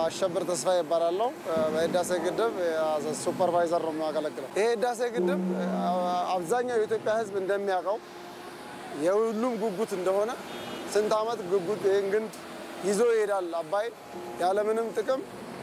አሸብር ተስፋ ይባላልው በህዳሴ ግድብ ሱፐርቫይዘር ነው የሚያገለግለው ይሄ ህዳሴ ግድብ አብዛኛው የኢትዮጵያ ህዝብ እንደሚያውቀው የሁሉም ጉጉት እንደሆነ ስንት አመት ጉጉት እንግንድ ይዞ ይሄዳል አባይ ያለ ምንም ጥቅም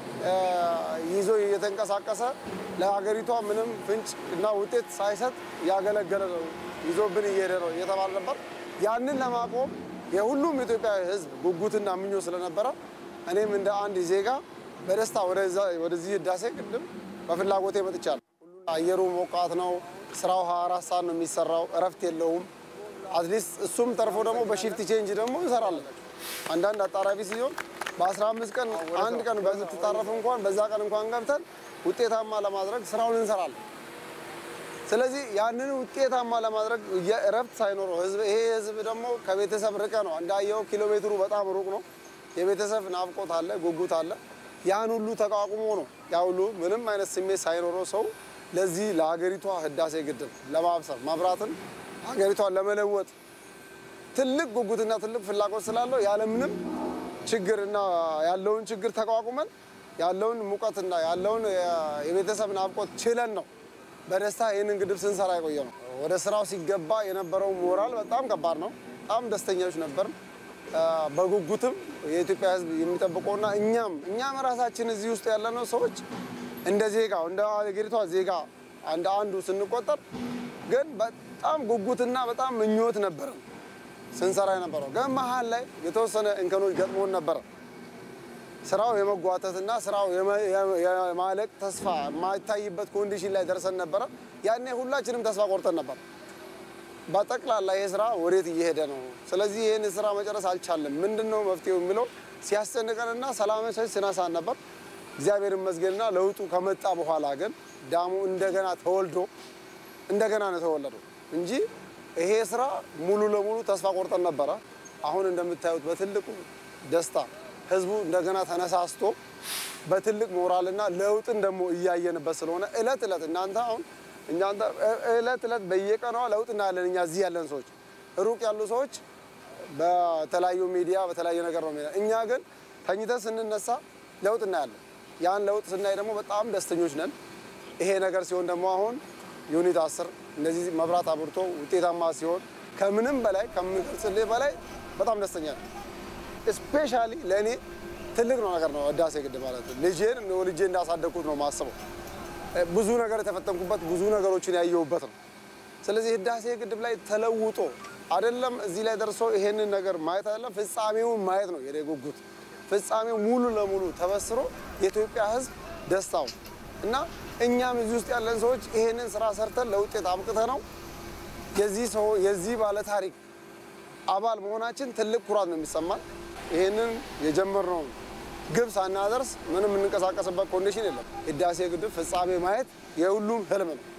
ይዞ እየተንቀሳቀሰ ለሀገሪቷ ምንም ፍንጭ እና ውጤት ሳይሰጥ ያገለገለ ነው ይዞብን እየሄደ ነው እየተባለ ነበር ያንን ለማቆም የሁሉም ኢትዮጵያ ህዝብ ጉጉትና ምኞ ስለነበረ እኔም እንደ አንድ ዜጋ በደስታ ወደዚህ ህዳሴ ግድብ በፍላጎቴ መጥቻለሁ አየሩ ሞቃት ነው ስራው 24 ሰዓት ነው የሚሰራው እረፍት የለውም አትሊስት እሱም ተርፎ ደግሞ በሺፍት ቼንጅ ደግሞ እንሰራለን አንዳንድ አጣራፊ ሲሆን በ15 ቀን አንድ ቀን በተጣረፈ እንኳን በዛ ቀን እንኳን ገብተን ውጤታማ ለማድረግ ስራውን እንሰራለን ስለዚህ ያንን ውጤታማ ለማድረግ የእረፍት ሳይኖረው ህዝብ ይሄ ህዝብ ደግሞ ከቤተሰብ ርቀ ነው እንዳየው ኪሎሜትሩ በጣም ሩቅ ነው የቤተሰብ ናፍቆት አለ ጉጉት አለ ያን ሁሉ ተቋቁሞ ነው ያው ሁሉ ምንም አይነት ስሜት ሳይኖረው ሰው ለዚህ ለሀገሪቷ ህዳሴ ግድብ ለማብሰር ማብራትን ሀገሪቷን ለመለወጥ ትልቅ ጉጉትና ትልቅ ፍላጎት ስላለው ያለ ምንም ችግርና ያለውን ችግር ተቋቁመን ያለውን ሙቀትና ያለውን የቤተሰብ ናፍቆት ችለን ነው በደስታ ይሄንን ግድብ ስንሰራ የቆየው ወደ ስራው ሲገባ የነበረው ሞራል በጣም ከባድ ነው በጣም ደስተኛዎች ነበር በጉጉትም የኢትዮጵያ ህዝብ የሚጠብቀውና እኛም ራሳችን እዚህ ውስጥ ያለነው ሰዎች እንደ ዜጋው እንደ ሀገሪቷ ዜጋ አንዱ ስንቆጠር ግን በጣም ጉጉትና በጣም ምኞት ነበር ስንሰራ የነበረው ግን መሃል ላይ የተወሰነ እንከኖች ገጥሞን ነበር ስራው የመጓተትና ስራው የማለቅ ተስፋ ማይታይበት ኮንዲሽን ላይ ደርሰን ነበር ያኔ ሁላችንም ተስፋ ቆርጠን ነበር በጠቅላላ የስራ ወዴት እየሄደ ነው ስለዚህ ይሄን ስራ መጨረስ አልቻለም ምንድነው መፍትሄው የሚለው ሲያስጨንቀንና ሰላማዊ ሲናሳን ነበር እግዚአብሔር ይመስገንና ለውጡ ከመጣ በኋላ ግን ዳሙ እንደገና ተወልዶ እንደገና ነው ተወለደው እንጂ ይሄ ስራ ሙሉ ለሙሉ ተስፋ ቆርጠን ነበር አሁን እንደምታዩት በትልቁ ደስታ ህዝቡ እንደገና ተነሳስቶ በትልቅ ሞራልና ለውጥን ደሞ እያየንበት ስለሆነ እለት እናንተ አሁን እናንተ እለት በየቀኑ ለውጥ እናያለን እኛ እዚህ ያለን ሰዎች ሩቅ ያሉ ሰዎች በተለያዩ ሚዲያ በተለያየ ነገር ነው የሚለው እኛ ግን ተኝተን ስንነሳ ለውጥ እናያለን ያን ለውጥ ስናይ ደግሞ በጣም ደስተኞች ነን ይሄ ነገር ሲሆን ደግሞ አሁን ዩኒት 10 እንደዚህ መብራት አብርቶ ውጤታማ ሲሆን ከምንም በላይ ከምንገልጽልህ በላይ በጣም ደስተኛ ነኝ ስፔሻሊ ለኔ ትልቅ ነው ነገር ነው ህዳሴ ግድብ ማለት ልጄን ነው ልጄ እንዳሳደኩት ነው ማስበው ብዙ ነገር ተፈተንኩበት ብዙ ነገሮችን ያየሁበት ነው ስለዚህ ህዳሴ ግድብ ላይ ተለውጦ አይደለም እዚህ ላይ ደርሶ ይሄንን ነገር ማየት አይደለም ፍጻሜውን ማየት ነው የደጉጉት ፍጻሜው ሙሉ ለሙሉ ተበስሮ የኢትዮጵያ ህዝብ ደስታው እና እኛም እዚህ ውስጥ ያለን ሰዎች ይሄንን ስራ ሰርተን ለውጤት አብቅተናው የዚህ ባለ ታሪክ አባል መሆናችን ትልቅ ኩራት ነው የሚሰማን ይሄንን የጀመርነው ግብ ሳናደርስ ምንም እንንቀሳቀስበት ኮንዲሽን የለም ህዳሴ ግድብ ፍጻሜ ማየት የሁሉም ህልም ነው